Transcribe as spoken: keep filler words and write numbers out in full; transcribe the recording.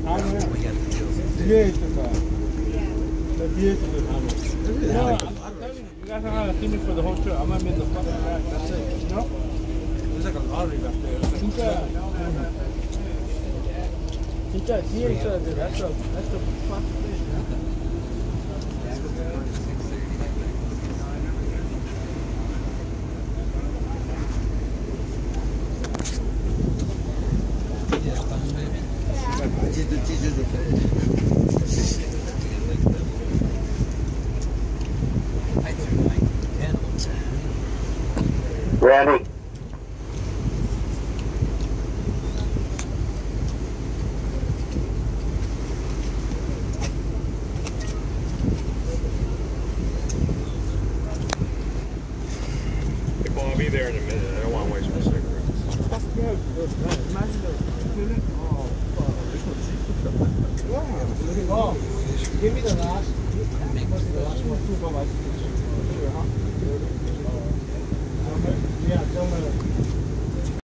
뒤에 있던 거. 저 뒤에 있던 거 다음에. No, I'm, I'm telling you, you guys don't have to see me for the whole trip. I'm gonna be in the fucking back. That's it. You know? There's like a lottery back there. 진짜. 진짜 뒤에 있어야 돼. That's a, that's a fucking fish. Ready. Well, I'll be there in a minute. I don't want to waste my cigarettes. Give me the last. The last one.